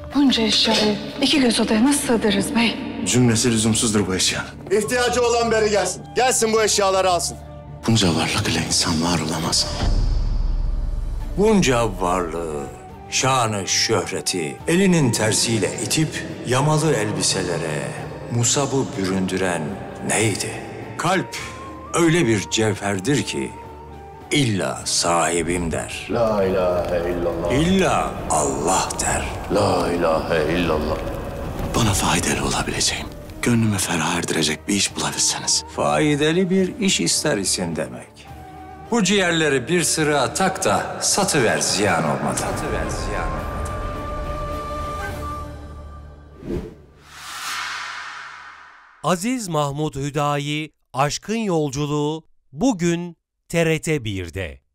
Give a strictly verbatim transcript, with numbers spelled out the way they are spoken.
Bunca eşyayı iki göz odaya nasıl sığdırırız bey? Cümlesi lüzumsuzdur bu eşyanın. İhtiyacı olan beri gelsin. Gelsin bu eşyaları alsın. Bunca varlık ile insan var olamaz. Bunca varlığı, şanı, şöhreti elinin tersiyle itip yamalı elbiselere musabı büründüren neydi? Kalp öyle bir cevherdir ki illa sahibim der. La ilahe illallah. İlla Allah der. La ilahe illallah. Bana faydalı olabileceğim, gönlümü ferah erdirecek bir iş bulabilseniz. Faydalı bir iş ister isin demek. Bu ciğerleri bir sırığa tak da satıver ziyan olmadan. Satıver ziyan olmadan. Aziz Mahmut Hüdayi Aşkın Yolculuğu bugün T R T bir'de.